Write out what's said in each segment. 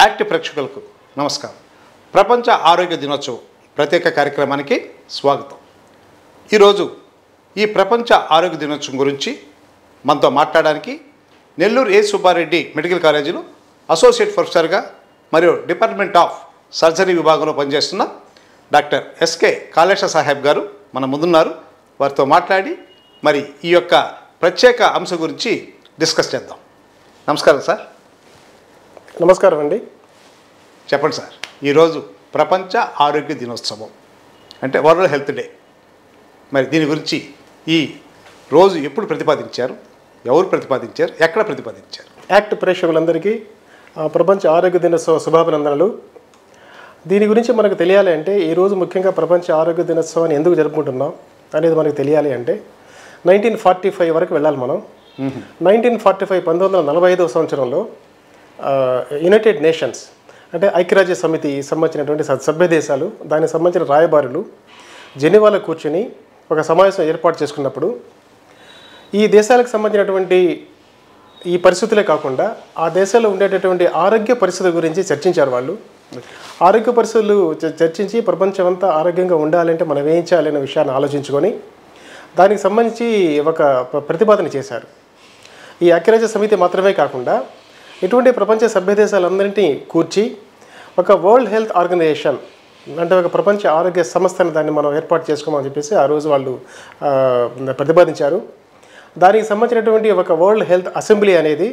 Act ప్రేక్షకులకు నమస్కారం. ప్రపంచ ఆరోగ్య దినోత్సవం ప్రత్యేక కార్యక్రమానికి స్వాగతం. ఈరోజు ఈ ప్రపంచ ఆరోగ్య దినోత్సవం గురించి మనతో మాట్లాడడానికి నెల్లూరు ఏ సుబ్బారెడ్డి మెడికల్ కాలేజీలో అసోసియేట్ ప్రొఫెసర్గా మరియు డిపార్ట్మెంట్ ఆఫ్ సర్జరీ విభాగంలో పనిచేస్తున్న డాక్టర్ ఎస్కే కాళేశ సాహెబ్ గారు మన ముందున్నారు. వారితో మాట్లాడి మరి ఈ యొక్క ప్రత్యేక అంశం గురించి డిస్కస్ చేద్దాం. నమస్కారం సార్. నమస్కారం అండి. చెప్పండి సార్, ఈరోజు ప్రపంచ ఆరోగ్య దినోత్సవం అంటే వరల్డ్ హెల్త్ డే. మరి దీని గురించి ఈ రోజు ఎప్పుడు ప్రతిపాదించారు, ఎవరు ప్రతిపాదించారు, ఎక్కడ ప్రతిపాదించారు? యాక్ట్ ప్రేక్షకులందరికీ ప్రపంచ ఆరోగ్య దినోత్సవ శుభాభినందనలు. దీని గురించి మనకు తెలియాలి అంటే ఈరోజు ముఖ్యంగా ప్రపంచ ఆరోగ్య దినోత్సవాన్ని ఎందుకు జరుపుకుంటున్నాం అనేది మనకు తెలియాలి అంటే 1945 వరకు వెళ్ళాలి మనం. 1945 1945 సంవత్సరంలో యునైటెడ్ నేషన్స్ అంటే ఐక్యరాజ్య సమితి సంబంధించినటువంటి సభ్య దేశాలు, దానికి సంబంధించిన రాయబారులు జెనీవాలో కూర్చొని ఒక సమావేశం ఏర్పాటు చేసుకున్నప్పుడు ఈ దేశాలకు సంబంధించినటువంటి ఈ పరిస్థితులే కాకుండా ఆ దేశాల్లో ఉండేటటువంటి ఆరోగ్య పరిస్థితుల గురించి చర్చించారు వాళ్ళు. ఆరోగ్య పరిస్థితులు చర్చించి ప్రపంచం అంతా ఆరోగ్యంగా ఉండాలంటే మనం ఏం చేయాలనే విషయాన్ని ఆలోచించుకొని దానికి సంబంధించి ఒక ప్రతిపాదన చేశారు. ఈ ఐక్యరాజ్య సమితి మాత్రమే కాకుండా ఇటువంటి ప్రపంచ సభ్య దేశాలందరినీ కూర్చి ఒక వరల్డ్ హెల్త్ ఆర్గనైజేషన్ అంటే ఒక ప్రపంచ ఆరోగ్య సంస్థని దాన్ని మనం ఏర్పాటు చేసుకోమని చెప్పేసి ఆ రోజు వాళ్ళు ప్రతిపాదించారు. దానికి సంబంధించినటువంటి ఒక వరల్డ్ హెల్త్ అసెంబ్లీ అనేది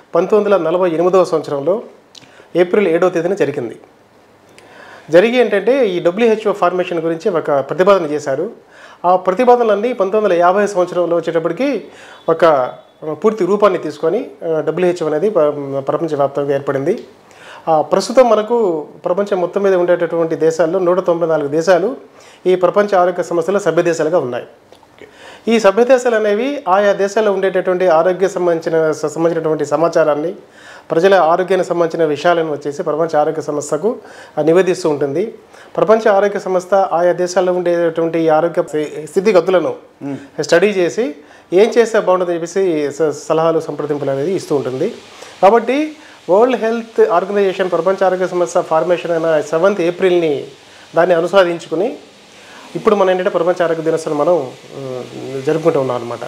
1948 సంవత్సరంలో ఏప్రిల్ 7వ తేదీన జరిగింది. జరిగి ఏంటంటే ఈ WHO ఫార్మేషన్ గురించి ఒక ప్రతిపాదన చేశారు. ఆ ప్రతిపాదనలన్నీ 1950 సంవత్సరంలో వచ్చేటప్పటికి ఒక పూర్తి రూపాన్ని తీసుకొని WHO అనేది ప్రపంచవ్యాప్తంగా ఏర్పడింది. ప్రస్తుతం మనకు ప్రపంచం మొత్తం మీద ఉండేటటువంటి దేశాల్లో 194 దేశాలు ఈ ప్రపంచ ఆరోగ్య సంస్థలో సభ్య దేశాలుగా ఉన్నాయి. ఈ సభ్య దేశాలు అనేవి ఆయా దేశాల్లో ఉండేటటువంటి ఆరోగ్య సంబంధించినటువంటి సమాచారాన్ని, ప్రజల ఆరోగ్యానికి సంబంధించిన విషయాలను వచ్చేసి ప్రపంచ ఆరోగ్య సంస్థకు నివేదిస్తూ ఉంటుంది. ప్రపంచ ఆరోగ్య సంస్థ ఆయా దేశాల్లో ఉండేటువంటి ఈ ఆరోగ్య స్థితిగతులను స్టడీ చేసి ఏం చేస్తే బాగుంటుందని చెప్పేసి సలహాలు సంప్రదింపులు అనేది ఇస్తూ ఉంటుంది. కాబట్టి వరల్డ్ హెల్త్ ఆర్గనైజేషన్ ప్రపంచ ఆరోగ్య సంస్థ ఫార్మేషన్ అయిన 7th ఏప్రిల్ని దాన్ని అనుసాదించుకుని ఇప్పుడు మనం ఏంటంటే ప్రపంచ ఆరోగ్య దినోత్సవం మనం జరుపుకుంటూ ఉన్నాం అనమాట.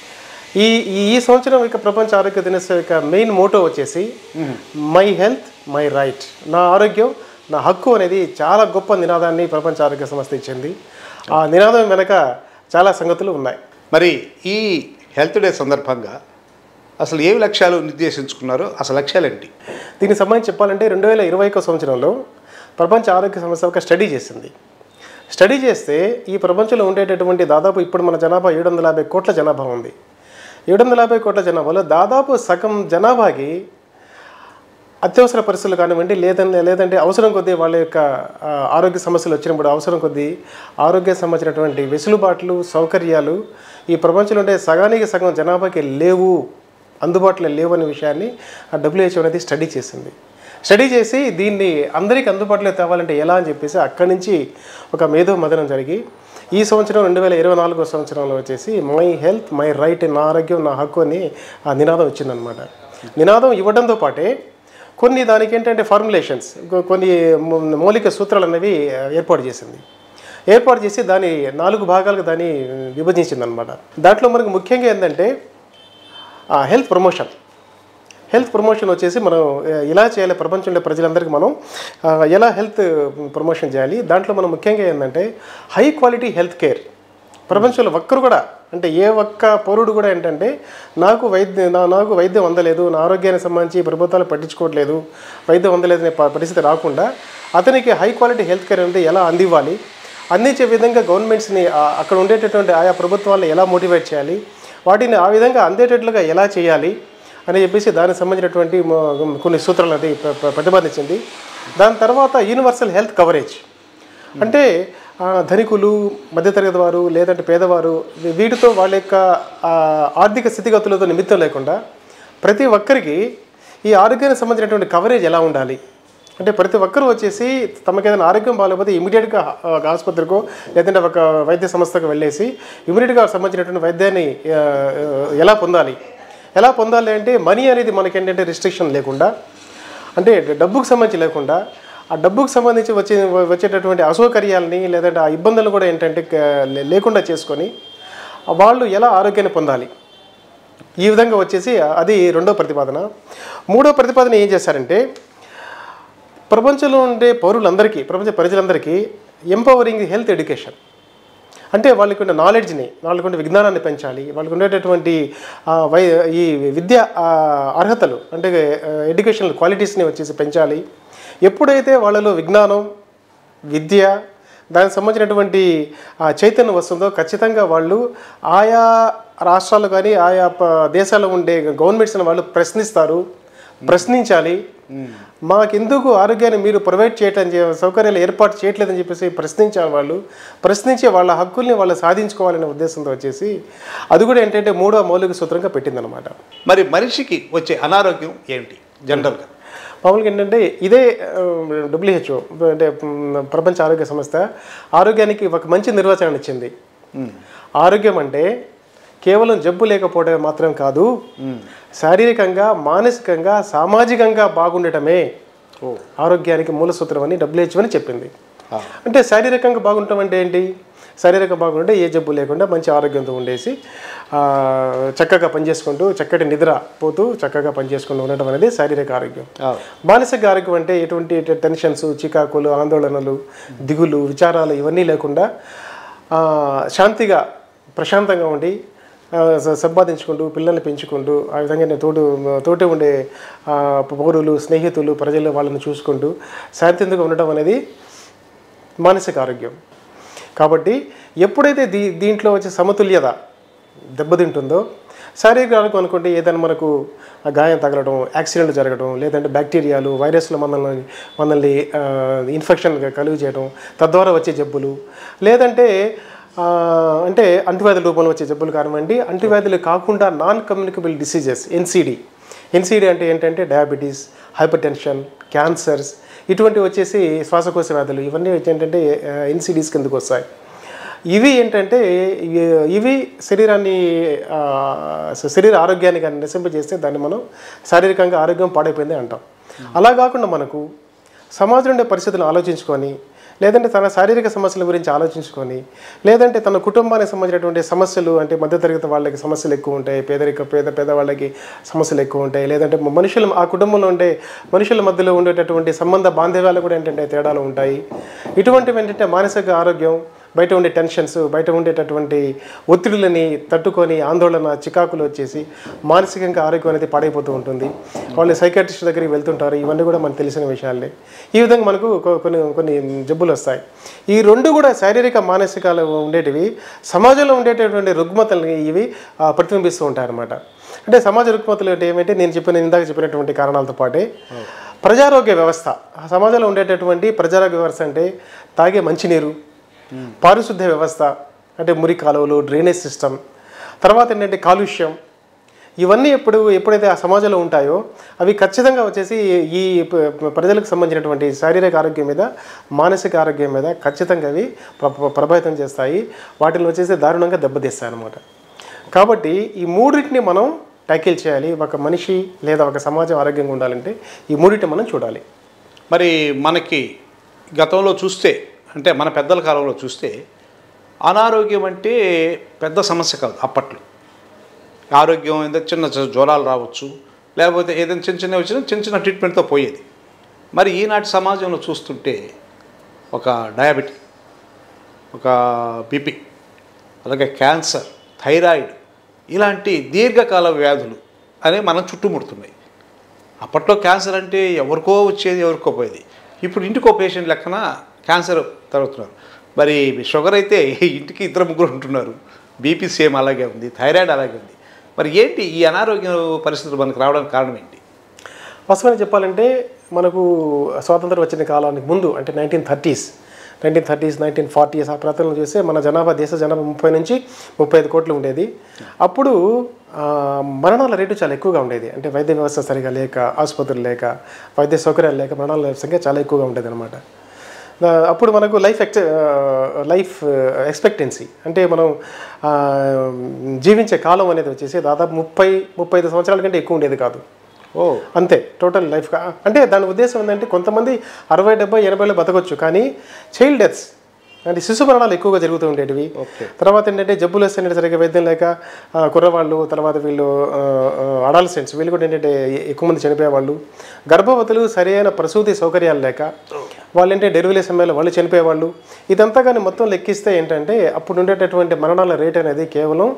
ఈ సంవత్సరం ఇక ప్రపంచ ఆరోగ్య దినోత్సవం యొక్క మెయిన్ మోటో వచ్చేసి మై హెల్త్ మై రైట్, నా ఆరోగ్యం నా హక్కు అనేది చాలా గొప్ప నినాదాన్ని ప్రపంచ ఆరోగ్య సంస్థ ఇచ్చింది. ఆ నినాదం వెనక చాలా సంగతులు ఉన్నాయి. మరి ఈ హెల్త్ డే సందర్భంగా అసలు ఏమి లక్ష్యాలు నిర్దేశించుకున్నారో, అసలు లక్ష్యాలు ఏంటి? దీనికి సంబంధించి చెప్పాలంటే 2021 సంవత్సరంలో ప్రపంచ ఆరోగ్య సంస్థ ఒక స్టడీ చేసింది. స్టడీ చేస్తే ఈ ప్రపంచంలో ఉండేటటువంటి దాదాపు ఇప్పుడు మన జనాభా 750 కోట్ల జనాభా ఉంది. 750 కోట్ల జనాభాలో దాదాపు సగం జనాభాకి అత్యవసర పరిస్థితులు కానివ్వండి, లేదంటే అవసరం కొద్దీ వాళ్ళ యొక్క ఆరోగ్య సమస్యలు వచ్చినప్పుడు అవసరం కొద్దీ ఆరోగ్య సంబంధించినటువంటి వెసులుబాట్లు, సౌకర్యాలు ఈ ప్రపంచంలో ఉండే సగానికి సగం జనాభాకి లేవు, అందుబాటులో లేవు అనే విషయాన్ని ఆ WHO అనేది స్టడీ చేసింది. స్టడీ చేసి దీన్ని అందరికీ అందుబాటులో తేవాలంటే ఎలా అని చెప్పేసి అక్కడి నుంచి ఒక మేధో మదనం జరిగి ఈ సంవత్సరం 2024 సంవత్సరంలో వచ్చేసి మై హెల్త్ మై రైట్, నా ఆరోగ్యం నా హక్కు అని ఆ నినాదం వచ్చిందనమాట. నినాదం ఇవ్వడంతో పాటే కొన్ని దానికి ఏంటంటే ఫార్ములేషన్స్, కొన్ని మౌలిక సూత్రాలు అనేవి ఏర్పాటు చేసి దాని 4 భాగాలకు దాన్ని విభజించింది అనమాట. దాంట్లో మనకు ముఖ్యంగా ఏంటంటే హెల్త్ ప్రమోషన్ వచ్చేసి మనం ఎలా చేయాలి, ప్రపంచంలో ప్రజలందరికీ మనం ఎలా హెల్త్ ప్రమోషన్ చేయాలి. దాంట్లో మనం ముఖ్యంగా ఏంటంటే హై క్వాలిటీ హెల్త్ కేర్. ప్రపంచంలో ఒక్కరు కూడా అంటే ఏ ఒక్క పౌరుడు కూడా ఏంటంటే నాకు వైద్యం అందలేదు, నా ఆరోగ్యానికి సంబంధించి ప్రభుత్వాలు పట్టించుకోవట్లేదు, వైద్యం అందలేదనే పరిస్థితి రాకుండా అతనికి హై క్వాలిటీ హెల్త్ కేర్ అంటే ఎలా అందివ్వాలి, అందించే విధంగా గవర్నమెంట్స్ని అక్కడ ఉండేటటువంటి ఆయా ప్రభుత్వాలను ఎలా మోటివేట్ చేయాలి, వాటిని ఆ విధంగా అందేటట్లుగా ఎలా చేయాలి అని చెప్పేసి దానికి సంబంధించినటువంటి కొన్ని సూత్రాలు అది ప్రతిపాదించింది. దాని తర్వాత యూనివర్సల్ హెల్త్ కవరేజ్ అంటే ధనికులు, మధ్యతరగతి వారు, లేదంటే పేదవారు వీటితో వాళ్ళ యొక్క ఆర్థిక స్థితిగతులతో నిమిత్తం లేకుండా ప్రతి ఒక్కరికి ఈ ఆరోగ్యానికి సంబంధించినటువంటి కవరేజ్ ఎలా ఉండాలి అంటే ప్రతి ఒక్కరూ వచ్చేసి తమకు ఏదైనా ఆరోగ్యం బాగాలేకపోతే ఇమీడియట్గా ఆసుపత్రికో లేదంటే ఒక వైద్య సంస్థకు వెళ్ళేసి ఇమీడియట్గా సంబంధించినటువంటి వైద్యాన్ని ఎలా పొందాలి అంటే మనీ అనేది మనకి ఏంటంటే రిస్ట్రిక్షన్ లేకుండా అంటే డబ్బుకు సంబంధించి లేకుండా ఆ డబ్బుకు సంబంధించి వచ్చేటటువంటి అసౌకర్యాలని లేదంటే ఆ ఇబ్బందులు కూడా ఏంటంటే లేకుండా చేసుకొని వాళ్ళు ఎలా ఆరోగ్యాన్ని పొందాలి ఈ విధంగా వచ్చేసి అది రెండో ప్రతిపాదన. మూడో ప్రతిపాదన ఏం చేశారంటే ప్రపంచంలో ఉండే పౌరులందరికీ, ప్రపంచ ప్రజలందరికీ ఎంపవరింగ్ హెల్త్ ఎడ్యుకేషన్, అంటే వాళ్ళకు ఉన్న నాలెడ్జ్ని, వాళ్ళకు ఉండే విజ్ఞానాన్ని పెంచాలి, వాళ్ళకు ఉండేటటువంటి ఈ విద్యా అర్హతలు అంటే ఎడ్యుకేషనల్ క్వాలిటీస్ని వచ్చేసి పెంచాలి. ఎప్పుడైతే వాళ్ళలో విజ్ఞానం, విద్య, దానికి సంబంధించినటువంటి చైతన్యం వస్తుందో ఖచ్చితంగా వాళ్ళు ఆయా రాష్ట్రాలు కానీ ఆయా దేశాల్లో ఉండే గవర్నమెంట్స్ని వాళ్ళు ప్రశ్నించాలి. మాకెందుకు ఆరోగ్యాన్ని మీరు ప్రొవైడ్ చేయటం, సౌకర్యాలు ఏర్పాటు చేయట్లేదని చెప్పేసి ప్రశ్నించాలి. వాళ్ళు ప్రశ్నించి వాళ్ళ హక్కుల్ని వాళ్ళు సాధించుకోవాలనే ఉద్దేశంతో వచ్చేసి అది కూడా ఏంటంటే మూడో మౌలిక సూత్రంగా పెట్టిందనమాట. మరి మనిషికి వచ్చే అనారోగ్యం ఏమిటి జనరల్గా? మామూలుగా ఏంటంటే ఇదే WHO అంటే ప్రపంచ ఆరోగ్య సంస్థ ఆరోగ్యానికి ఒక మంచి నిర్వచనం ఇచ్చింది. ఆరోగ్యం అంటే కేవలం జబ్బు లేకపోవడం మాత్రం కాదు, శారీరకంగా, మానసికంగా, సామాజికంగా బాగుండటమే ఆరోగ్యానికి మూల సూత్రం అని WHO అని చెప్పింది. అంటే శారీరకంగా బాగుండటం అంటే ఏంటి? శారీరకంగా బాగుంటే ఏ జబ్బు లేకుండా మంచి ఆరోగ్యంతో ఉండేసి చక్కగా పనిచేసుకుంటూ, చక్కటి నిద్ర పోతూ చక్కగా పనిచేసుకుంటూ ఉండటం అనేది శారీరక ఆరోగ్యం. మానసిక ఆరోగ్యం అంటే ఎటువంటి టెన్షన్స్, చికాకులు, ఆందోళనలు, దిగులు, విచారాలు ఇవన్నీ లేకుండా శాంతిగా, ప్రశాంతంగా ఉండి సంపాదించుకుంటూ, పిల్లల్ని పెంచుకుంటూ, ఆ విధంగా తోటి ఉండే పౌరులు, స్నేహితులు, ప్రజలు వాళ్ళని చూసుకుంటూ శాంతిగా ఉండటం అనేది మానసిక ఆరోగ్యం. కాబట్టి ఎప్పుడైతే దీంట్లో వచ్చే సమతుల్యత దెబ్బతింటుందో, శారీరక ఆరోగ్యం అనుకుంటే ఏదైనా మనకు గాయం తగలడం, యాక్సిడెంట్ జరగడం, లేదంటే బ్యాక్టీరియాలు, వైరస్లు మనల్ని ఇన్ఫెక్షన్ కలుగు చేయడం, తద్వారా వచ్చే జబ్బులు, లేదంటే అంటే అంటువ్యాధుల రూపంలో వచ్చే జబ్బులు కానివ్వండి. అంటువ్యాధులు కాకుండా నాన్ కమ్యూనికబుల్ డిసీజెస్, ఎన్సిడి అంటే ఏంటంటే డయాబెటీస్, హైపర్ టెన్షన్, క్యాన్సర్స్, ఇటువంటివి వచ్చేసి శ్వాసకోశ వ్యాధులు, ఇవన్నీ ఏంటంటే ఎన్సిడీస్ కిందకు వస్తాయి. ఇవి ఏంటంటే ఇవి శరీర ఆరోగ్యాన్ని కానీ నశింపజేస్తే దాన్ని మనం శారీరకంగా ఆరోగ్యం పాడైపోయింది అంటాం. అలా కాకుండా మనకు సమాజంలో ఉండే పరిస్థితులను ఆలోచించుకొని, లేదంటే తన శారీరక సమస్యల గురించి ఆలోచించుకొని, లేదంటే తన కుటుంబానికి సంబంధించినటువంటి సమస్యలు, అంటే మధ్యతరగతి వాళ్ళకి సమస్యలు ఎక్కువ ఉంటాయి, పేదవాళ్ళకి సమస్యలు ఎక్కువ ఉంటాయి, లేదంటే ఆ కుటుంబంలో ఉండే మనుషుల మధ్యలో ఉండేటటువంటి సంబంధ బాంధవ్యాలు కూడా ఏంటంటే తేడాలు ఉంటాయి. ఇటువంటివి ఏంటంటే మానసిక ఆరోగ్యం, బయట ఉండే టెన్షన్స్, బయట ఉండేటటువంటి ఒత్తిడులని తట్టుకొని ఆందోళన, చికాకులు వచ్చేసి మానసికంగా ఆరోగ్యం అనేది పాడైపోతూ ఉంటుంది. వాళ్ళు సైకాట్రిస్ట్ దగ్గరికి వెళ్తుంటారు. ఇవన్నీ కూడా మనకు తెలిసిన విషయాలే. ఈ విధంగా మనకు కొన్ని జబ్బులు వస్తాయి. ఈ రెండు కూడా శారీరక, మానసికాలు ఉండేటివి సమాజంలో ఉండేటటువంటి రుగ్మతల్ని ఇవి ప్రతిబింబిస్తూ ఉంటాయన్నమాట. అంటే సమాజ రుగ్మతలు అంటే ఏమంటే నేను ఇందాక చెప్పినటువంటి కారణాలతో పాటే ప్రజారోగ్య వ్యవస్థ, సమాజంలో ఉండేటటువంటి ప్రజారోగ్య వ్యవస్థ అంటే తాగే మంచినీరు, పారిశుద్ధ్య వ్యవస్థ అంటే మురి కాలువలు, డ్రైనేజ్ సిస్టమ్, తర్వాత ఏంటంటే కాలుష్యం, ఇవన్నీ ఎప్పుడైతే ఆ సమాజంలో ఉంటాయో అవి ఖచ్చితంగా వచ్చేసి ఈ ప్రజలకు సంబంధించినటువంటి శారీరక ఆరోగ్యం మీద, మానసిక ఆరోగ్యం మీద ఖచ్చితంగా అవి ప్రభావితం చేస్తాయి. వాటిని వచ్చేసి దారుణంగా దెబ్బతీస్తాయి అన్నమాట. కాబట్టి ఈ మూడింటిని మనం ట్యాకిల్ చేయాలి. ఒక మనిషి లేదా ఒక సమాజం ఆరోగ్యంగా ఉండాలంటే ఈ మూడింటిని మనం చూడాలి. మరి మనకి గతంలో చూస్తే, అంటే మన పెద్దల కాలంలో చూస్తే అనారోగ్యం అంటే పెద్ద సమస్య కాదు. అప్పట్లో ఆరోగ్యం ఏదో చిన్న జ్వరాలు రావచ్చు, లేకపోతే ఏదైనా చిన్న వచ్చినా చిన్న ట్రీట్మెంట్తో పోయేది. మరి ఈనాటి సమాజంలో చూస్తుంటే ఒక డయాబెటిక్, ఒక బీపీ, అలాగే క్యాన్సర్, థైరాయిడ్ ఇలాంటి దీర్ఘకాల వ్యాధులు అనేవి మనం చుట్టుముడుతున్నాయి. అప్పట్లో క్యాన్సర్ అంటే ఎవరికో వచ్చేది, ఎవరికో పోయేది. ఇప్పుడు ఇంటికో పేషెంట్ లెక్కన క్యాన్సర్ తరుగుతున్నారు. మరి షుగర్ అయితే ఇంటికి 2-3 ఉంటున్నారు. బీపీ సేమ్ అలాగే ఉంది, థైరాయిడ్ అలాగే ఉంది. మరి ఏంటి ఈ అనారోగ్య పరిస్థితులు మనకు రావడానికి కారణం ఏంటి? వాస్తవానికి చెప్పాలంటే మనకు స్వాతంత్రం వచ్చిన కాలానికి ముందు అంటే 1930s, 1940s ఆ ప్రాంతంలో చూస్తే మన దేశ జనాభా 30 నుంచి 35 కోట్లు ఉండేది. అప్పుడు మరణాల రేటు చాలా ఎక్కువగా ఉండేది. అంటే వైద్య వ్యవస్థ సరిగా లేక, ఆసుపత్రులు లేక, వైద్య సౌకర్యాలు లేక మరణాల సంఖ్య చాలా ఎక్కువగా ఉండేది అనమాట. అప్పుడు మనకు లైఫ్ ఎక్స్పెక్టెన్సీ అంటే మనం జీవించే కాలం అనేది వచ్చేసి దాదాపు 30-35 సంవత్సరాల కంటే ఎక్కువ ఉండేది కాదు. అంతే టోటల్ లైఫ్. అంటే దాని ఉద్దేశం ఏంటంటే కొంతమంది 60, 70, 80 బతకొచ్చు, కానీ చైల్డ్ డెత్స్ అంటే శిశు మరణాలు ఎక్కువగా జరుగుతూ ఉండేటివి. తర్వాత ఏంటంటే జబ్బులు వస్తే సరిగ్గా వైద్యం లేక కుర్రవాళ్ళు, తర్వాత వీళ్ళు అడాలసెంట్స్ వీళ్ళు కూడా ఏంటంటే ఎక్కువ మంది చనిపోయేవాళ్ళు. గర్భవతులు సరైన ప్రసూతి సౌకర్యాలు లేక వాళ్ళు ఏంటంటే డెలివరీ సమయంలో వాళ్ళు చనిపోయేవాళ్ళు. ఇదంతా కానీ మొత్తం లెక్కిస్తే ఏంటంటే అప్పుడు ఉండేటటువంటి మరణాల రేట్ అనేది కేవలం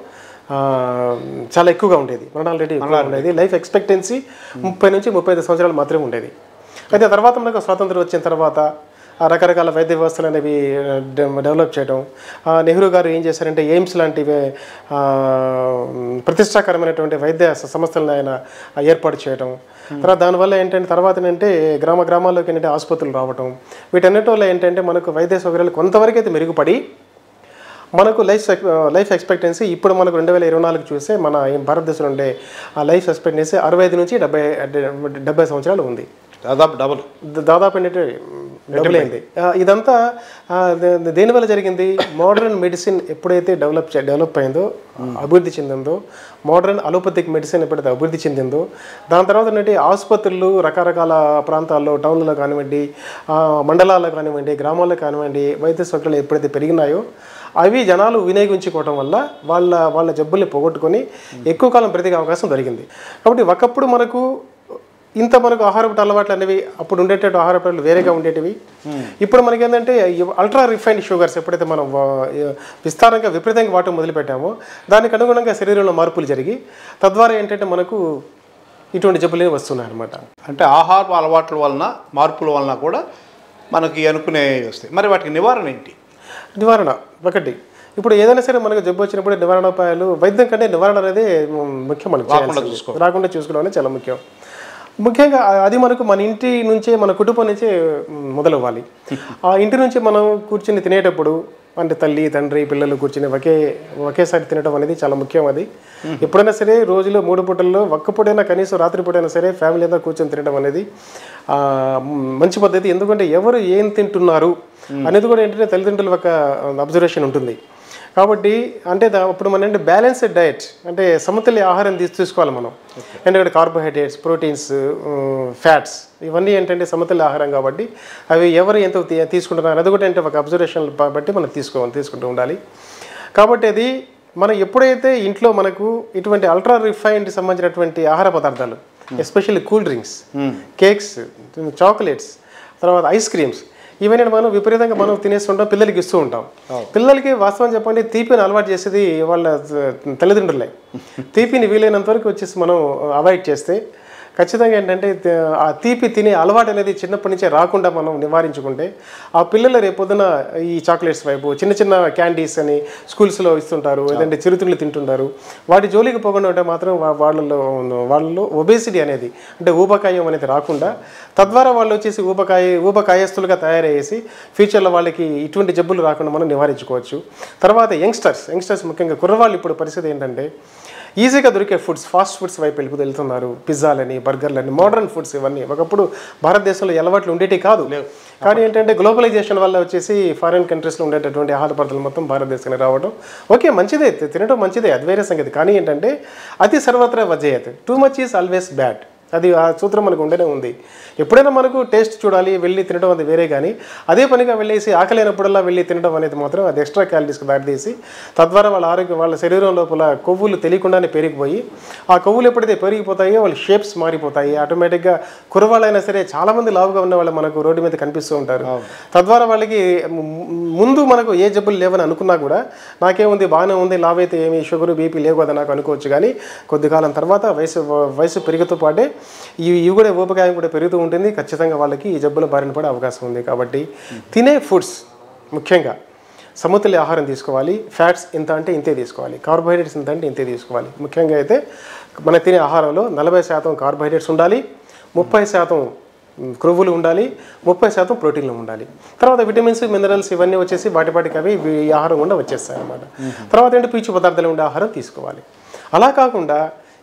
చాలా ఎక్కువగా ఉండేది. మరణాల రేటు ఎక్కువగా ఉండేది. లైఫ్ ఎక్స్పెక్టెన్సీ 30 నుంచి 35 సంవత్సరాలు మాత్రమే ఉండేది. అయితే తర్వాత మనకు స్వాతంత్రం వచ్చిన తర్వాత రకరకాల వైద్య వ్యవస్థలు అనేవి డెవలప్ చేయడం. నెహ్రూ గారు ఏం చేశారంటే ఎయిమ్స్ లాంటివి ప్రతిష్టాకరమైనటువంటి వైద్య సంస్థలను ఆయన ఏర్పాటు చేయడం. తర్వాత దానివల్ల ఏంటంటే తర్వాత ఏంటంటే గ్రామాల్లోకి ఏంటంటే ఆసుపత్రులు రావటం. వీటన్నిటి వల్ల ఏంటంటే మనకు వైద్య సౌకర్యాలు కొంతవరకు అయితే మెరుగుపడి మనకు లైఫ్ ఎక్స్పెక్టెన్సీ ఇప్పుడు మనకు 2024 చూస్తే మన భారతదేశంలో ఉండే లైఫ్ ఎక్స్పెక్టెన్సీ 65 నుంచి 70 సంవత్సరాలు ఉంది. దాదాపు ఏంటంటే డబుల్ అయింది. ఇదంతా దేనివల్ల జరిగింది? మోడర్న్ మెడిసిన్ ఎప్పుడైతే డెవలప్ అయిందో, అభివృద్ధి చెందిందో, మోడర్న్ అలోపతిక్ మెడిసిన్ ఎప్పుడైతే అభివృద్ధి చెందిందో, దాని తర్వాత ఏంటంటే ఆసుపత్రులు రకరకాల ప్రాంతాల్లో, టౌన్లలో కానివ్వండి, మండలాల్లో కానివ్వండి, గ్రామాల్లో కానివ్వండి, వైద్య సౌకర్యాలు ఎప్పుడైతే పెరిగినాయో అవి జనాలు వినియోగించుకోవడం వల్ల వాళ్ళ జబ్బుల్ని పోగొట్టుకొని ఎక్కువ కాలం బ్రతికే అవకాశం దొరికింది. కాబట్టి ఒకప్పుడు మనకు ఆహారపు అలవాట్లు అనేవి అప్పుడు ఉండేటట్టు ఆహారపు వేరేగా ఉండేటివి. ఇప్పుడు మనకి ఏంటంటే అల్ట్రా రిఫైన్డ్ షుగర్స్ ఎప్పుడైతే మనం విపరీతంగా వాటం మొదలుపెట్టామో దానికి అనుగుణంగా శరీరంలో మార్పులు జరిగి తద్వారా ఏంటంటే మనకు ఇటువంటి జబ్బులు వస్తున్నాయి అన్నమాట. అంటే ఆహార అలవాట్ల వలన, మార్పుల వలన కూడా మనకి అనుకునే వస్తాయి. మరి వాటికి నివారణ ఏంటి? నివారణ ఒకటి, ఇప్పుడు ఏదైనా సరే మనకు జబ్బు వచ్చినప్పుడు నివారణోపాయాలు, వైద్యం కంటే నివారణ అనేది ముఖ్యం. మనకు రాకుండా చూసుకోవడం అనేది చాలా ముఖ్యం. ముఖ్యంగా అది మనకు మన ఇంటి నుంచే, మన కుటుంబం నుంచే మొదలవ్వాలి. ఆ ఇంటి నుంచి మనం కూర్చుని తినేటప్పుడు అంటే తల్లి, తండ్రి, పిల్లలు కూర్చుని ఒకేసారి తినడం అనేది చాలా ముఖ్యం. అది ఎప్పుడైనా సరే రోజులో 3 పూటల్లో ఒక్క పూటైనా, కనీసం రాత్రి పూటైనా సరే ఫ్యామిలీ అంతా కూర్చొని తినడం అనేది మంచి పద్ధతి. ఎందుకంటే ఎవరు ఏం తింటున్నారు అనేది కూడా ఏంటంటే తల్లిదండ్రుల ఒక అబ్జర్వేషన్ ఉంటుంది. కాబట్టి అంటే అప్పుడు మన అంటే బ్యాలెన్స్డ్ డయట్ అంటే సమతుల్య ఆహారం తీసుకోవాలి మనం. ఎందుకంటే కార్బోహైడ్రేట్స్, ప్రోటీన్స్, ఫ్యాట్స్ ఇవన్నీ ఏంటంటే సమతుల్య ఆహారం కాబట్టి అవి ఎవరు ఎంత తీసుకుంటున్నారు అది కూడా అంటే ఒక అబ్జర్వేషన్ బట్టి మనం తీసుకుంటూ ఉండాలి. కాబట్టి అది మనం ఎప్పుడైతే ఇంట్లో మనకు ఇటువంటి అల్ట్రా రిఫైన్డ్ సంబంధించినటువంటి ఆహార పదార్థాలు, especially cool drinks, cakes, chocolates, తర్వాత ఐస్ క్రీమ్స్ ఇవన్నీ మనం విపరీతంగా మనం తినేస్తుంటాం, పిల్లలకి ఇస్తూ ఉంటాం. పిల్లలకి వాస్తవం చెప్పండి తీపిని అలవాటు చేసేది వాళ్ళ తల్లిదండ్రులే. తీపిని వీలైనంత వరకు వచ్చేసి మనం అవాయిడ్ చేస్తే ఖచ్చితంగా ఏంటంటే ఆ తీపి తినే అలవాటు అనేది చిన్నప్పటి నుంచే రాకుండా మనం నివారించుకుంటే ఆ పిల్లలు రేపొద్దున ఈ చాక్లెట్స్ వైపు, చిన్న చిన్న క్యాండీస్ అని స్కూల్స్లో ఇస్తుంటారు, లేదంటే చిరుతిళ్ళు తింటుంటారు. వాటి జోలికి పోకుండా ఉంటే మాత్రం వాళ్ళలో ఒబేసిటీ అనేది అంటే ఊబకాయం అనేది రాకుండా, తద్వారా వాళ్ళు వచ్చేసి ఊబకాయస్తులుగా తయారయ్యేసి ఫ్యూచర్లో వాళ్ళకి ఇటువంటి జబ్బులు రాకుండా మనం నివారించుకోవచ్చు. తర్వాత యంగ్స్టర్స్ ముఖ్యంగా కుర్రవాళ్ళు ఇప్పుడు పరిస్థితి ఏంటంటే ఈజీగా దొరికే ఫుడ్స్, ఫాస్ట్ ఫుడ్స్ వైపు వెళ్తున్నారు. పిజ్జాలని, బర్గర్లని, మోడర్న్ ఫుడ్స్ ఇవన్నీ ఒకప్పుడు భారతదేశంలో అలవాట్లు ఉండేవి కాదు. కానీ ఏంటంటే గ్లోబలైజేషన్ వల్ల వచ్చేసి ఫారిన్ కంట్రీస్లో ఉండేటటువంటి ఆహార పదార్థాలు మొత్తం భారతదేశానికి రావడం ఓకే, మంచిదే, తినడం మంచిదే, అది వేరే సంగతి. కానీ ఏంటంటే అతి సర్వత్రా వర్జయత్, too much is always bad. అది ఆ సూత్రం మనకు ఉండనే ఉంది. ఎప్పుడైనా మనకు టేస్ట్ చూడాలి, వెళ్ళి తినడం అది వేరే. కానీ అదే పనిగా వెళ్ళేసి ఆకలైనప్పుడల్లా వెళ్ళి తినడం అనేది మాత్రం అది ఎక్స్ట్రా క్యాలరీస్కి దారితీసి తద్వారా వాళ్ళ శరీరం లోపల కొవ్వులు తెలియకుండానే పెరిగిపోయి ఆ కొవ్వులు ఎప్పుడైతే పెరిగిపోతాయో వాళ్ళ షేప్స్ మారిపోతాయి. ఆటోమేటిక్గా కుర్రవాళ్ళైనా సరే చాలామంది లావుగా ఉన్న వాళ్ళు మనకు రోడ్డు మీద కనిపిస్తూ ఉంటారు. తద్వారా వాళ్ళకి ముందు మనకు ఏ జబ్బులు లేవని అనుకున్నా కూడా నాకేముంది, బాగానే ఉంది, లావైతే ఏమి షుగర్, బీపీ లేవు కదా నాకు అనుకోవచ్చు. కానీ కొద్ది కాలం తర్వాత వయసు పెరుగుతూ పాటే ఇవి కూడా ఊబకాయం కూడా పెరుగుతూ ఉంటుంది. ఖచ్చితంగా వాళ్ళకి ఈ జబ్బుల బారిన పడే అవకాశం ఉంది. కాబట్టి తినే ఫుడ్స్ ముఖ్యంగా సమతుల్య ఆహారం తీసుకోవాలి. ఫ్యాట్స్ ఇంత అంటే ఇంతే తీసుకోవాలి, కార్బోహైడ్రేట్స్ ఇంత అంటే ఇంతే తీసుకోవాలి. ముఖ్యంగా అయితే మన తినే ఆహారంలో 40% కార్బోహైడ్రేట్స్ ఉండాలి, 30% క్రొవ్వులు ఉండాలి, 30% ప్రోటీన్లు ఉండాలి. తర్వాత విటమిన్స్, మినరల్స్ ఇవన్నీ వచ్చేసి వాటికి అవి ఈ ఆహారం కూడా వచ్చేస్తాయి అన్నమాట. తర్వాత ఏంటి, పీచు పదార్థాలు ఉండే ఆహారం తీసుకోవాలి. అలా కాకుండా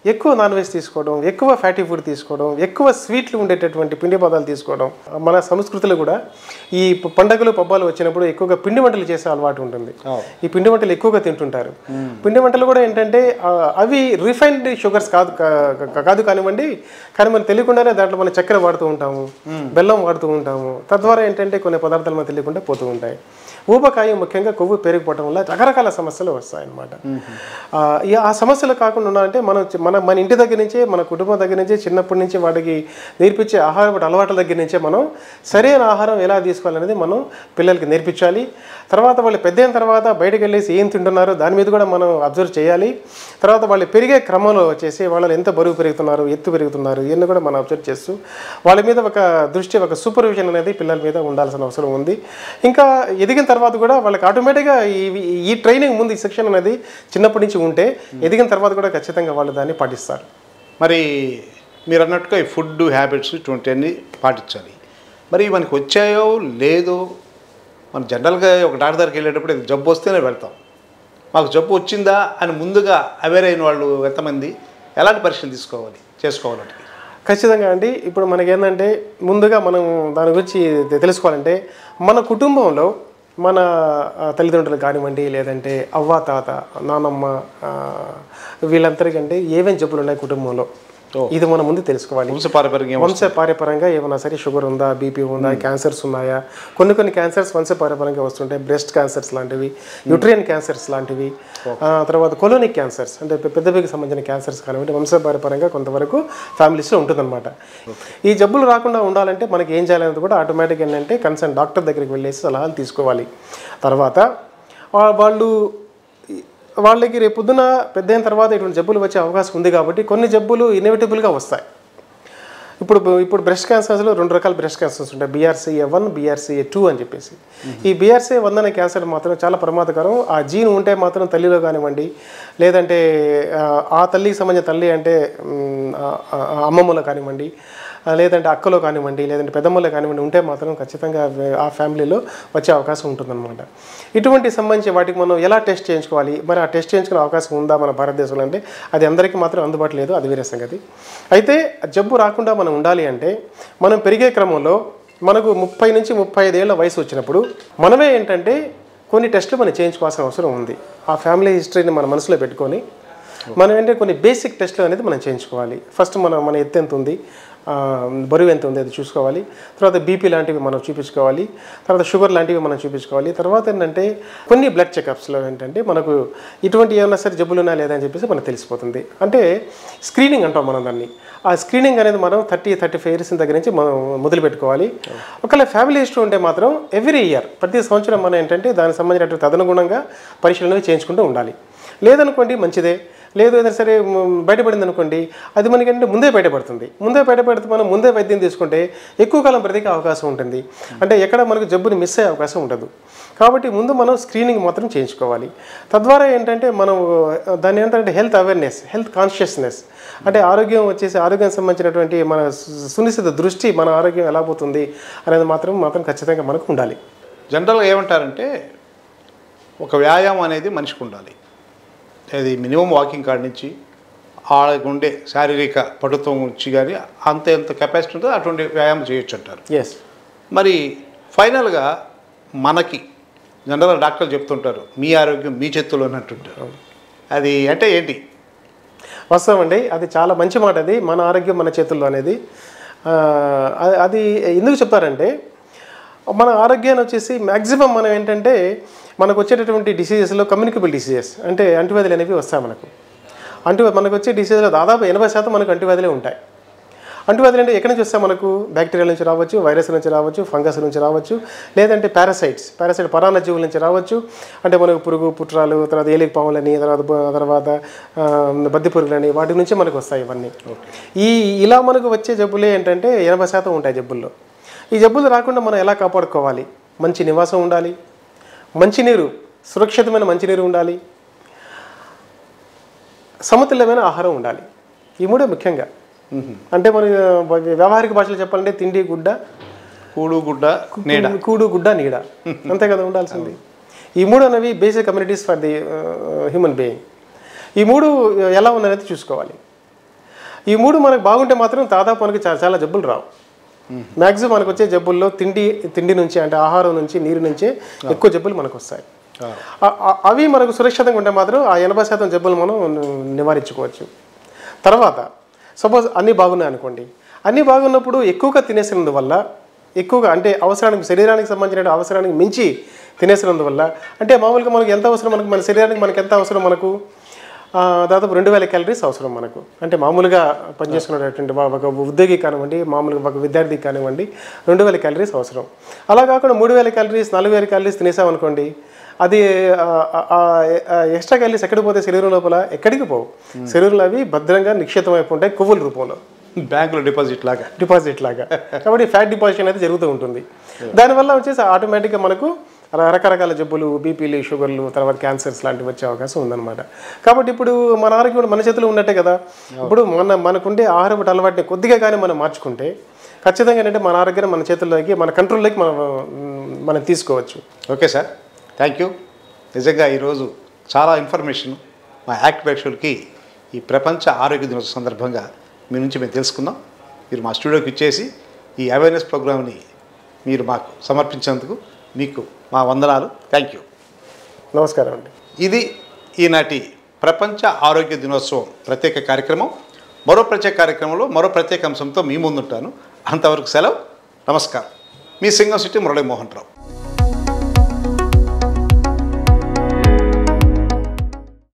ఎక్కువ నాన్ వెజ్ తీసుకోవడం, ఎక్కువ ఫ్యాటీ ఫుడ్ తీసుకోవడం, ఎక్కువ స్వీట్లు ఉండేటటువంటి పిండి పదార్థాలు తీసుకోవడం. మన సంస్కృతిలో కూడా ఈ పండగలు పబ్బాలు వచ్చినప్పుడు ఎక్కువగా పిండి వంటలు చేసే అలవాటు ఉంటుంది. ఈ పిండి వంటలు ఎక్కువగా తింటుంటారు. పిండి వంటలు కూడా ఏంటంటే అవి రిఫైన్డ్ షుగర్స్ కాదు కానివ్వండి, కానీ మనం తెలియకుండానే దాంట్లో మనం చక్కెర వాడుతూ ఉంటాము, బెల్లం వాడుతూ ఉంటాము. తద్వారా ఏంటంటే కొన్ని పదార్థాలు మనకు తెలియకుండా పోతూ ఉంటాయి. ఊబకాయం ముఖ్యంగా కొవ్వు పెరిగిపోవడం వల్ల రకరకాల సమస్యలు వస్తాయన్నమాట. ఆ సమస్యలు కాకుండా ఉండాలంటే మన ఇంటి దగ్గర నుంచే, మన కుటుంబం దగ్గర నుంచే, చిన్నప్పటి నుంచి వాటికి నేర్పించే ఆహారపు అలవాట్ల దగ్గర నుంచే మనం సరైన ఆహారం ఎలా తీసుకోవాలనేది మనం పిల్లలకి నేర్పించాలి. తర్వాత వాళ్ళు పెద్ద అయిన తర్వాత బయటకు వెళ్ళేసి ఏం తింటున్నారో దాని మీద కూడా మనం అబ్జర్వ్ చేయాలి. తర్వాత వాళ్ళు పెరిగే క్రమంలో వచ్చేసి వాళ్ళు ఎంత బరువు పెరుగుతున్నారు, ఎత్తు పెరుగుతున్నారు, ఇవన్నీ కూడా మనం అబ్జర్వ్ చేస్తూ వాళ్ళ మీద ఒక దృష్టి, ఒక సూపర్విజన్ అనేది పిల్లల మీద ఉండాల్సిన అవసరం ఉంది. ఇంకా ఎదిగిన తర్వాత కూడా వాళ్ళకి ఆటోమేటిక్గా ఈ ట్రైనింగ్ ముందు ఈ సెక్షన్ అనేది చిన్నప్పటి నుంచి ఉంటే ఎదిగిన తర్వాత కూడా ఖచ్చితంగా వాళ్ళు దాన్ని పాటిస్తారు. మరి మీరు అన్నట్టుగా ఈ ఫుడ్ హ్యాబిట్స్ ఇటువంటివన్నీ పాటించాలి. మరి మనకి వచ్చాయో లేదో, మనం జనరల్గా ఒక డాక్టర్ దగ్గరికి వెళ్ళేటప్పుడు ఇది జబ్బు వస్తేనే వెళ్తాం. మాకు జబ్బు వచ్చిందా అని ముందుగా అవేర్ అయిన వాళ్ళు ఎంతమంది, ఎలాంటి పరీక్షలు చేసుకోవాలంటే? ఖచ్చితంగా అండి. ఇప్పుడు మనకేంటంటే ముందుగా మనం దాని గురించి తెలుసుకోవాలంటే మన కుటుంబంలో మన తల్లిదండ్రులు కానివ్వండి, లేదంటే అవ్వ తాత నానమ్మ వీళ్ళందరికంటే ఏమేమి జబ్బులు ఉన్నాయి కుటుంబంలో, ఇది మనం ముందు తెలుసుకోవాలి. వంశపారపర్యంగా ఏమైనా సరే షుగర్ ఉందా, బీపీ ఉందా, క్యాన్సర్స్ ఉన్నాయా? కొన్ని క్యాన్సర్స్ వంశపారపర్యంగా వస్తుంటాయి. బ్రెస్ట్ క్యాన్సర్స్ లాంటివి, యూట్రియన్ క్యాన్సర్స్ లాంటివి, తర్వాత కొలోనిక్ క్యాన్సర్స్ అంటే పెద్దవికి సంబంధించిన క్యాన్సర్స్ కానివ్వండి వంశపారపర్యంగా కొంతవరకు ఫ్యామిలీస్లో ఉంటుందన్నమాట. ఈ జబ్బులు రాకుండా ఉండాలంటే మనకి ఏం చేయాలనేది కూడా ఆటోమేటిక్ ఏంటంటే కన్సర్న్ డాక్టర్ దగ్గరికి వెళ్ళేసి సలహాలు తీసుకోవాలి. తర్వాత వాళ్ళకి రేపు పొద్దున పెద్ద అయిన తర్వాత ఇటువంటి జబ్బులు వచ్చే అవకాశం ఉంది కాబట్టి కొన్ని జబ్బులు ఇన్ఎవిటబుల్గా వస్తాయి. ఇప్పుడు బ్రెస్ట్ క్యాన్సర్స్లో 2 రకాల బ్రెస్ట్ క్యాన్సర్స్ ఉంటాయి, BRCA1, BRCA2 అని చెప్పేసి. ఈ BRCA1 అనే క్యాన్సర్ మాత్రం చాలా ప్రమాదకరం. ఆ జీన్ ఉంటే మాత్రం తల్లిలో కానివ్వండి, లేదంటే ఆ తల్లికి సంబంధించిన తల్లి అంటే అమ్మమ్మలో కానివ్వండి, లేదంటే అక్కలో కానివ్వండి, లేదంటే పెద్దమ్మలో కానివ్వండి ఉంటే మాత్రం ఖచ్చితంగా ఆ ఫ్యామిలీలో వచ్చే అవకాశం ఉంటుందన్నమాట. ఇటువంటి సంబంధించి వాటికి మనం ఎలా టెస్ట్ చేయించుకోవాలి, మరి ఆ టెస్ట్ చేయించుకునే అవకాశం ఉందా మన భారతదేశంలో అంటే అది అందరికీ మాత్రం అందుబాటులో లేదు, అది వేరే సంగతి. అయితే జబ్బు రాకుండా మనం ఉండాలి అంటే మనం పెరిగే క్రమంలో మనకు 30 నుంచి 35 ఏళ్ల వయసు వచ్చినప్పుడు మనమే ఏంటంటే కొన్ని టెస్టులు మనం చేయించుకోవాల్సిన అవసరం ఉంది. ఆ ఫ్యామిలీ హిస్టరీని మన మనసులో పెట్టుకొని మనం ఏంటంటే కొన్ని బేసిక్ టెస్టులు అనేది మనం చేయించుకోవాలి. ఫస్ట్ మన ఎత్తు ఎంత ఉంది, బరువు ఎంత ఉంది అది చూసుకోవాలి. తర్వాత బీపీ లాంటివి మనం చూపించుకోవాలి. తర్వాత షుగర్ లాంటివి మనం చూపించుకోవాలి. తర్వాత ఏంటంటే కొన్ని బ్లడ్ చెకప్స్లో ఏంటంటే మనకు ఇటువంటి ఏమైనా సరే జబ్బులు ఉన్నా లేదా అని చెప్పేసి మనకు తెలిసిపోతుంది. అంటే స్క్రీనింగ్ అంటాం మనం దాన్ని. ఆ స్క్రీనింగ్ అనేది మనం 30-35 ఇయర్స్ దగ్గర నుంచి మనం మొదలు పెట్టుకోవాలి. ఒకవేళ ఫ్యామిలీ హిస్టరీ ఉంటే మాత్రం ఎవ్రీ ఇయర్ ప్రతి సంవత్సరం మనం ఏంటంటే దానికి సంబంధించినటువంటి తదనుగుణంగా పరీక్షలు చేయించుకుంటూ ఉండాలి. లేదనుకోండి మంచిదే, లేదు ఏదైనా సరే బయటపడింది అనుకోండి అది మనకి ఏంటంటే ముందే బయటపడుతుంది. మనం ముందే వైద్యం తీసుకుంటే ఎక్కువ కాలం బ్రతికే అవకాశం ఉంటుంది. అంటే ఎక్కడ మనకు జబ్బుని మిస్ అయ్యే అవకాశం ఉండదు. కాబట్టి ముందు మనం స్క్రీనింగ్ మాత్రం చేయించుకోవాలి. తద్వారా ఏంటంటే మనం దాన్ని ఏంటంటే హెల్త్ అవేర్నెస్, హెల్త్ కాన్షియస్నెస్ అంటే ఆరోగ్యం సంబంధించినటువంటి మన సునిశ్చిత దృష్టి, మన ఆరోగ్యం ఎలా పోతుంది అనేది మాత్రం ఖచ్చితంగా మనకు ఉండాలి. జనరల్గా ఏమంటారంటే ఒక వ్యాయామం అనేది మనిషికి ఉండాలి. అది మినిమం వాకింగ్ కాడి నుంచి ఉండే శారీరక పటుత్వం నుంచి కానీ ఎంత కెపాసిటీ ఉంటుందో అటువంటి వ్యాయామం చేయొచ్చు అంటారు. ఎస్. మరి ఫైనల్గా మనకి జనరల్గా డాక్టర్లు చెప్తుంటారు మీ ఆరోగ్యం మీ చేతుల్లో అన్నట్టుంటారు. అది అంటే ఏంటి? వాస్తవం అండి, అది చాలా మంచి మాట. అది మన ఆరోగ్యం మన చేతుల్లో అనేది అది ఎందుకు చెప్తారంటే మన ఆరోగ్యాన్ని వచ్చేసి మ్యాక్సిమం మనం ఏంటంటే మనకు వచ్చేటటువంటి డిసీజెస్లో కమ్యూనికబుల్ డిసీజెస్ అంటే అంటువ్యాధులు అనేవి వస్తాయి. మనకు వచ్చే డిసీజెస్లో దాదాపు 80% మనకు అంటువ్యాధులే ఉంటాయి. అంటువ్యాధులు అంటే ఎక్కడి నుంచి వస్తాయి? మనకు బ్యాక్టీరియల్ నుంచి రావచ్చు, వైరస్ నుంచి రావచ్చు, ఫంగస్ నుంచి రావచ్చు, లేదంటే పారాసైట్ పరాన్న జీవుల నుంచి రావచ్చు. అంటే మనకు పురుగు పుట్రాలు, తర్వాత ఏలిక పాములని, తర్వాత బద్ది పురుగులని, వాటి నుంచి మనకు వస్తాయి ఇవన్నీ. ఇలా మనకు వచ్చే జబ్బులే ఏంటంటే 80% ఉంటాయి జబ్బుల్లో. ఈ జబ్బులు రాకుండా మనం ఎలా కాపాడుకోవాలి? మంచి నివాసం ఉండాలి, మంచినీరు, సురక్షితమైన మంచినీరు ఉండాలి, సమతుల్యమైన ఆహారం ఉండాలి. ఈ మూడే ముఖ్యంగా. అంటే మన వ్యవహారిక భాషలో చెప్పాలంటే తిండి గుడ్డ, కూడు గుడ్డ నీడ, అంతే కదా ఉండాల్సింది. ఈ మూడు అనేవి basic communities for the human being. ఈ మూడు ఎలా ఉన్నది చూసుకోవాలి. ఈ 3 మనకు బాగుంటే మాత్రం దాదాపు మనకి చాలా జబ్బులు రావు. మ్యాక్సిమం మనకు వచ్చే జబ్బుల్లో తిండి నుంచి అంటే ఆహారం నుంచి నీరు నుంచే ఎక్కువ జబ్బులు మనకు వస్తాయి. అవి మనకు సురక్షితంగా ఉంటే మాత్రం ఆ 80% జబ్బులు మనం నివారించుకోవచ్చు. తర్వాత సపోజ్ అన్నీ బాగున్నాయి అనుకోండి, అన్నీ బాగున్నప్పుడు ఎక్కువగా తినేసినందువల్ల, ఎక్కువగా అంటే శరీరానికి సంబంధించిన అవసరానికి మించి తినేసినందువల్ల, అంటే మామూలుగా మనకు ఎంత అవసరం, మన శరీరానికి మనకు ఎంత అవసరం, మనకు దాదాపు 2000 క్యాలరీస్ అవసరం మనకు. అంటే మామూలుగా పనిచేసుకునేటువంటి ఒక ఉద్యోగి కానివ్వండి, మామూలుగా ఒక విద్యార్థికి కానివ్వండి 2000 క్యాలరీస్ అవసరం. అలా కాకుండా 3000 క్యాలరీస్ 4000 క్యాలరీస్ తినేసామనుకోండి, అది ఎక్స్ట్రా క్యాలరీస్ ఎక్కడికి పోతే శరీరం లోపల ఎక్కడికి పోవు. శరీరంలో అవి భద్రంగా నిక్షిప్తం అయిపోతాయి కొవ్వుల రూపంలో, బ్యాంకులో డిపాజిట్ లాగా. కాబట్టి ఫ్యాట్ డిపాజిషన్ అనేది జరుగుతూ ఉంటుంది. దానివల్ల వచ్చేసి ఆటోమేటిక్గా మనకు రకరకాల జబ్బులు, బీపీలు, షుగర్లు, తర్వాత క్యాన్సర్స్ లాంటివి వచ్చే అవకాశం ఉందన్నమాట. కాబట్టి ఇప్పుడు మన ఆరోగ్యం మన చేతిలో ఉన్నట్టే కదా. ఇప్పుడు మనకుండే ఆహారపు అలవాటుని కొద్దిగా కానీ మనం మార్చుకుంటే ఖచ్చితంగా ఏంటంటే మన ఆరోగ్యాన్ని మన చేతుల్లోకి, మన కంట్రోల్లోకి మనం తీసుకోవచ్చు. Okay sir, thank you. నిజంగా ఈరోజు చాలా ఇన్ఫర్మేషన్ మా యాక్ట్ ప్రేక్షకులకి ఈ ప్రపంచ ఆరోగ్య దినోత్సవం సందర్భంగా మీ నుంచి మేము తెలుసుకుందాం. మీరు మా స్టూడియోకి ఇచ్చేసి ఈ అవేర్నెస్ ప్రోగ్రామ్ని మీరు మాకు సమర్పించినందుకు మీకు మా వందనాలు. Thank you. నమస్కారం అండి. ఇది ఈనాటి ప్రపంచ ఆరోగ్య దినోత్సవం ప్రత్యేక కార్యక్రమం. మరో ప్రత్యేక కార్యక్రమంలో మరో ప్రత్యేక అంశంతో మీ ముందుంటాను. అంతవరకు సెలవు. నమస్కారం. మీ సింగం సిటీ మురళీ మోహన్ రావు.